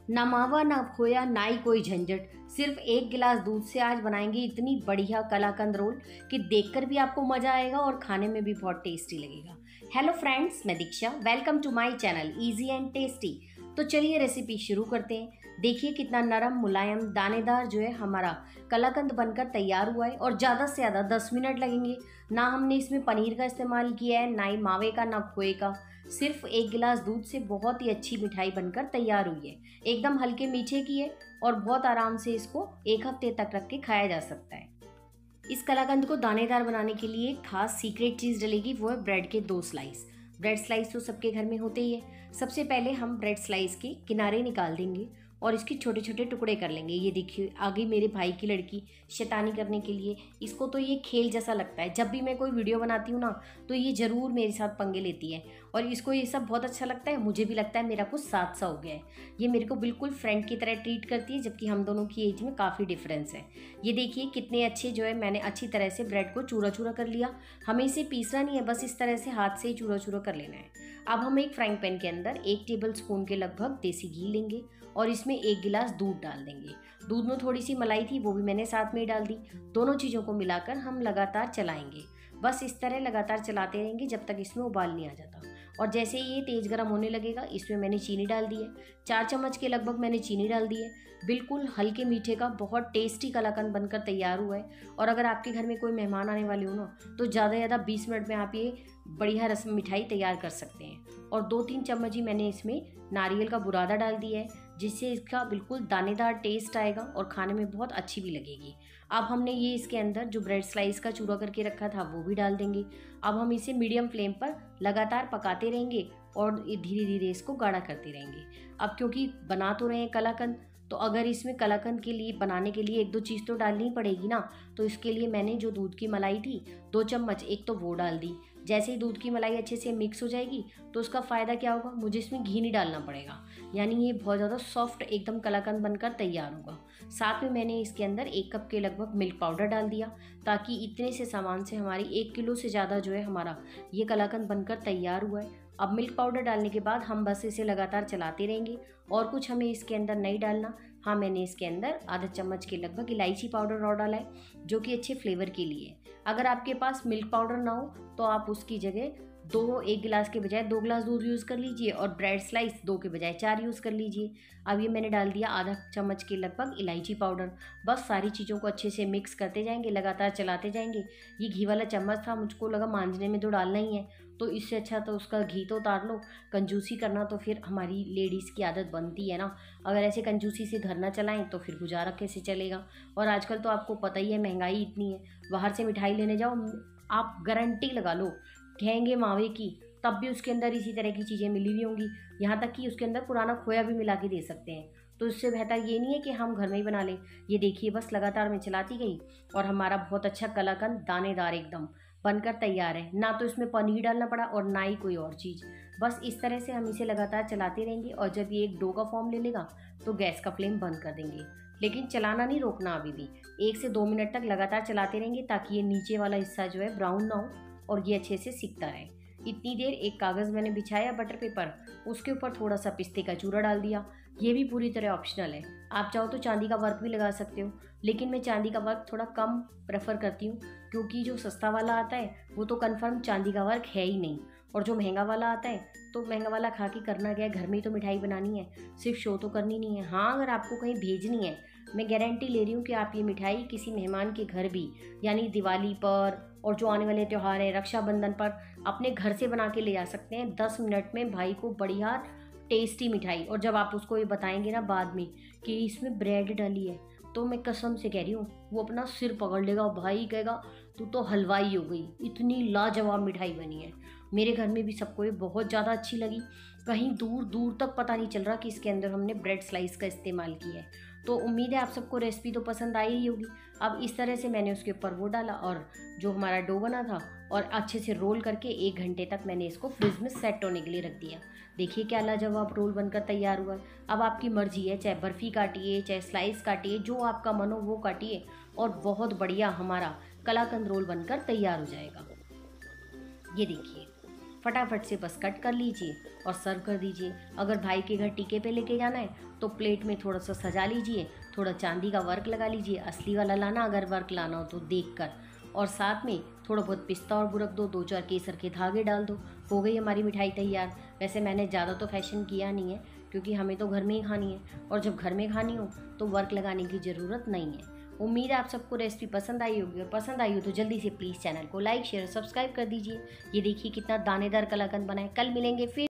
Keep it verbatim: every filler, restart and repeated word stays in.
ना मावा ना खोया ना ही कोई झंझट, सिर्फ एक गिलास दूध से आज बनाएंगे इतनी बढ़िया कलाकंद रोल कि देखकर भी आपको मज़ा आएगा और खाने में भी बहुत टेस्टी लगेगा। हेलो फ्रेंड्स, मैं Diksha, welcome to my channel easy and tasty. तो चलिए रेसिपी शुरू करते हैं। देखिए कितना नरम मुलायम दानेदार जो है हमारा कलाकंद बनकर तैयार हुआ है और ज़्यादा से ज़्यादा दस मिनट लगेंगे। ना हमने इसमें पनीर का इस्तेमाल किया है, ना ही मावे का, ना खोए का। सिर्फ एक गिलास दूध से बहुत ही अच्छी मिठाई बनकर तैयार हुई है। एकदम हल्के मीठे की है और बहुत आराम से इसको एक हफ्ते तक रख के खाया जा सकता है। इस कलाकंद को दानेदार बनाने के लिए एक खास सीक्रेट चीज़ डलेगी, वो है ब्रेड के दो स्लाइस। ब्रेड स्लाइस तो सबके घर में होते ही है। सबसे पहले हम ब्रेड स्लाइस के किनारे निकाल देंगे और इसके छोटे छोटे टुकड़े कर लेंगे। ये देखिए आगे मेरे भाई की लड़की शैतानी करने के लिए, इसको तो ये खेल जैसा लगता है। जब भी मैं कोई वीडियो बनाती हूँ ना तो ये ज़रूर मेरे साथ पंगे लेती है और इसको ये सब बहुत अच्छा लगता है। मुझे भी लगता है मेरा कुछ साथ सा हो गया है। ये मेरे को बिल्कुल फ्रेंड की तरह ट्रीट करती है, जबकि हम दोनों की एज में काफ़ी डिफरेंस है। ये देखिए कितने अच्छे जो है मैंने अच्छी तरह से ब्रेड को चूरा चूरा कर लिया। हमें इसे पीसना नहीं है, बस इस तरह से हाथ से ही चूरा चूरा कर लेना है। अब हम एक फ्राइंग पैन के अंदर एक टेबल स्पून के लगभग देसी घी लेंगे और इसमें एक गिलास दूध डाल देंगे। दूध में थोड़ी सी मलाई थी, वो भी मैंने साथ में ही डाल दी। दोनों चीज़ों को मिलाकर हम लगातार चलाएंगे। बस इस तरह लगातार चलाते रहेंगे जब तक इसमें उबाल नहीं आ जाता। और जैसे ये तेज़ गर्म होने लगेगा, इसमें मैंने चीनी डाल दी है। चार चम्मच के लगभग मैंने चीनी डाल दी है। बिल्कुल हल्के मीठे का बहुत टेस्टी कलाकंद बनकर तैयार हुआ है। और अगर आपके घर में कोई मेहमान आने वाले हो ना तो ज़्यादा से ज़्यादा बीस मिनट में आप ये बढ़िया रस मिठाई तैयार कर सकते हैं। और दो तीन चम्मच ही मैंने इसमें नारियल का बुरादा डाल दिया है, जिससे इसका बिल्कुल दानेदार टेस्ट आएगा और खाने में बहुत अच्छी भी लगेगी। अब हमने ये इसके अंदर जो ब्रेड स्लाइस का चूरा करके रखा था वो भी डाल देंगे। अब हम इसे मीडियम फ्लेम पर लगातार पकाते रहेंगे और धीरे धीरे इसको गाढ़ा करते रहेंगे। अब क्योंकि बना तो रहे हैं कलाकंद, तो अगर इसमें कलाकंद के लिए बनाने के लिए एक दो चीज़ तो डालनी पड़ेगी ना। तो इसके लिए मैंने जो दूध की मलाई थी दो चम्मच, एक तो वो डाल दी। जैसे ही दूध की मलाई अच्छे से मिक्स हो जाएगी तो उसका फ़ायदा क्या होगा, मुझे इसमें घी नहीं डालना पड़ेगा। यानी ये बहुत ज़्यादा सॉफ्ट एकदम कलाकंद बनकर तैयार होगा। साथ में मैंने इसके अंदर एक कप के लगभग मिल्क पाउडर डाल दिया, ताकि इतने से सामान से हमारी एक किलो से ज़्यादा जो है हमारा ये कलाकंद बनकर तैयार हुआ है। अब मिल्क पाउडर डालने के बाद हम बस इसे लगातार चलाते रहेंगे और कुछ हमें इसके अंदर नहीं डालना। हाँ, मैंने इसके अंदर आधा चम्मच के लगभग इलायची पाउडर और डाला है, जो कि अच्छे फ्लेवर के लिए है। अगर आपके पास मिल्क पाउडर ना हो तो आप उसकी जगह दो एक गिलास के बजाय दो गिलास दूध यूज़ कर लीजिए और ब्रेड स्लाइस दो के बजाय चार यूज़ कर लीजिए। अब ये मैंने डाल दिया आधा चम्मच के लगभग इलायची पाउडर। बस सारी चीज़ों को अच्छे से मिक्स करते जाएंगे, लगातार चलाते जाएंगे। ये घी वाला चम्मच था, मुझको लगा मांझने में तो डालना ही है, तो इससे अच्छा तो उसका घी तो उतार लो। कंजूसी करना तो फिर हमारी लेडीज़ की आदत बनती है ना। अगर ऐसे कंजूसी से घर ना चलाएं तो फिर गुजारा कैसे चलेगा। और आजकल तो आपको पता ही है महंगाई इतनी है, बाहर से मिठाई लेने जाओ आप गारंटी लगा लो कहेंगे मावे की, तब भी उसके अंदर इसी तरह की चीज़ें मिली हुई होंगी। यहाँ तक कि उसके अंदर पुराना खोया भी मिला के दे सकते हैं। तो इससे बेहतर ये नहीं है कि हम घर में ही बना लें। ये देखिए बस लगातार मैं चलाती गई और हमारा बहुत अच्छा कलाकंद दानेदार एकदम बनकर तैयार है। ना तो इसमें पनीर डालना पड़ा और ना ही कोई और चीज़। बस इस तरह से हम इसे लगातार चलाते रहेंगे और जब ये एक डो का फॉर्म ले लेगा तो गैस का फ्लेम बंद कर देंगे। लेकिन चलाना नहीं रोकना, अभी भी एक से दो मिनट तक लगातार चलाते रहेंगे ताकि ये नीचे वाला हिस्सा जो है ब्राउन ना हो और ये अच्छे से सिकता रहे। इतनी देर एक कागज़ मैंने बिछाया बटर पेपर, उसके ऊपर थोड़ा सा पिस्ते का चूरा डाल दिया। ये भी पूरी तरह ऑप्शनल है, आप चाहो तो चांदी का वर्क भी लगा सकते हो, लेकिन मैं चांदी का वर्क थोड़ा कम प्रेफर करती हूँ, क्योंकि जो सस्ता वाला आता है वो तो कंफर्म चांदी का वर्क है ही नहीं। और जो महंगा वाला आता है तो महंगा वाला खा के करना क्या है, घर में ही तो मिठाई बनानी है, सिर्फ शो तो करनी नहीं है। हाँ, अगर आपको कहीं भेजनी है, मैं गारंटी ले रही हूँ कि आप ये मिठाई किसी मेहमान के घर भी, यानी दिवाली पर और जो आने वाले त्यौहार है रक्षाबंधन पर, अपने घर से बना के ले जा सकते हैं दस मिनट में भाई को बढ़िया टेस्टी मिठाई। और जब आप उसको ये बताएंगे ना बाद में कि इसमें ब्रेड डाली है, तो मैं कसम से कह रही हूँ वो अपना सिर पकड़ लेगा और भाई कहेगा तू तो हलवाई हो गई, इतनी लाजवाब मिठाई बनी है। मेरे घर में भी सबको ये बहुत ज़्यादा अच्छी लगी। कहीं दूर दूर तक पता नहीं चल रहा कि इसके अंदर हमने ब्रेड स्लाइस का इस्तेमाल किया है। तो उम्मीद है आप सबको रेसिपी तो पसंद आई ही होगी। अब इस तरह से मैंने उसके ऊपर वो डाला और जो हमारा डो बना था और अच्छे से रोल करके एक घंटे तक मैंने इसको फ्रिज में सेट होने के लिए रख दिया। देखिए क्या लाजवाब रोल बनकर तैयार हुआ। अब आपकी मर्जी है, चाहे बर्फ़ी काटिए चाहे स्लाइस काटिए, जो आपका मन हो वो काटिए और बहुत बढ़िया हमारा कलाकंद रोल बनकर तैयार हो जाएगा। ये देखिए फटाफट से बस कट कर लीजिए और सर्व कर दीजिए। अगर भाई के घर टीके पे लेके जाना है तो प्लेट में थोड़ा सा सजा लीजिए, थोड़ा चांदी का वर्क लगा लीजिए, असली वाला लाना अगर वर्क लाना हो तो देख कर, और साथ में थोड़ा बहुत पिस्ता और बुरक दो, दो चार केसर के धागे डाल दो, हो गई हमारी मिठाई तैयार। वैसे मैंने ज़्यादा तो फैशन किया नहीं है क्योंकि हमें तो घर में ही खानी है, और जब घर में खानी हो तो वर्क लगाने की ज़रूरत नहीं है। उम्मीद है आप सबको रेसिपी पसंद आई होगी, और पसंद आई हो तो जल्दी से प्लीज़ चैनल को लाइक शेयर सब्सक्राइब कर दीजिए। ये देखिए कितना दानेदार कलाकंद बना है। कल मिलेंगे फिर।